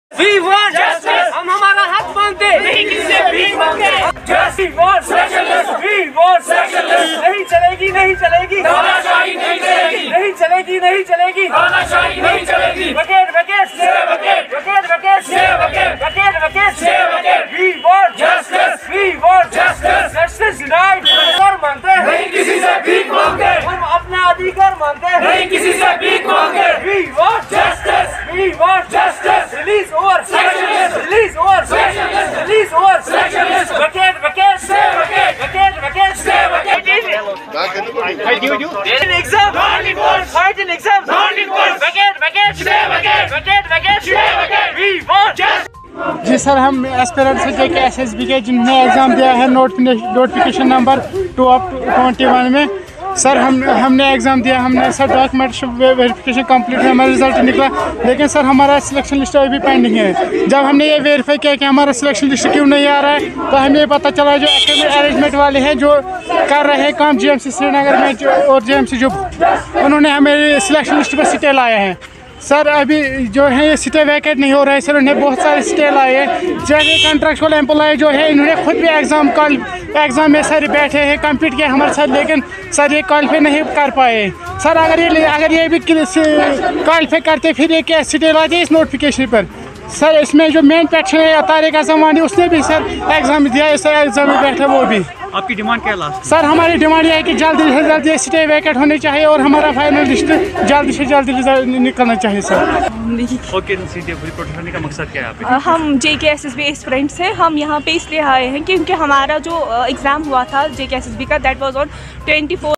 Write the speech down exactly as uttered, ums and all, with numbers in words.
We want justice. हम हमारा हक मांगते नहीं, किसी से भीख मांगते। We want sectionless. We want sectionless. नहीं चलेगी, नहीं चलेगी, तानाशाही नहीं चलेगी, नहीं चलेगी, नहीं चलेगी, तानाशाही नहीं चलेगी। वकेट वकेट से वकेट, वकेट वकेट से वकेट, वकेट वकेट से vacate. We want justice. We want justice. Justice denied. अधिकार मांगते हैं, नहीं किसी से भीख मांगते। हम अपना अधिकार मांगते हैं, नहीं किसी से भीख मांगते। We want justice. We want justice. Release over sectionless. Release over sectionless. Release over sectionless. Vacate, vacate, stay vacate. Vacate, vacate, stay vacate. Fight you, you. In exam. Not in court. Fight in exam. Not in court. Vacate, vacate, stay vacate. Vacate, vacate, stay vacate. We want justice. जी sir, हम aspirants से J K S S B के जिन्होंने exam दिया है notification number two of twenty one में, sir हम हमने एग्ज़ाम दिया, हमने सर डॉक्यूमेंट वेरिफिकेशन कंप्लीट है, हमारा रिजल्ट निकला, लेकिन सर हमारा सिलेक्शन लिस्ट अभी पेंडिंग है। जब हमने ये वेरीफाई किया कि हमारा सिलेक्शन लिस्ट क्यों नहीं आ रहा है, तो हमें पता चला जो एकेडमिक अरेंजमेंट वाले हैं जो कर रहे हैं काम जे एम सी श्रीनगर में जो और जे एम सी जो, उन्होंने हमें सिलेक्शन लिस्ट पर सिटे लाए हैं। सर अभी जो है ये सिटे वैकेट नहीं हो रहा है सर, उन्हें बहुत सारे सिटे लाए हैं। जैसे कंट्रैक्चुअल एम्प्लॉय जो है इन्होंने खुद भी एग्ज़ाम कल एग्ज़ाम में सर बैठे हैं, कम्पीट किया हमारे साथ, लेकिन सर ये क्वालिफाई नहीं कर पाए। सर अगर ये अगर ये भी क्वालिफाई करते फिर ये क्या सिटे लाते इस नोटिफिकेशन पर। सर इसमें जो मेन पेटिशन है तारिक आज़म वानी, उसने भी सर एग्ज़ाम दिया, इस एग्ज़ाम में बैठा वो भी। आपकी डिमांड क्या है लास्ट? सर हमारी डिमांड ये है कि जल्दी से जल्दी सिटे वैकेट होने चाहिए और हमारा फाइनल लिस्ट जल्दी से जल्दी निकलना चाहिए सर। ओके, सीटे रिपोर्ट करने का मकसद क्या है आप? हम जे K S S B aspirants हैं, हम यहाँ पे इसलिए आए हैं क्योंकि हमारा जो एग्ज़ाम हुआ था J K S S B का, that was on twenty four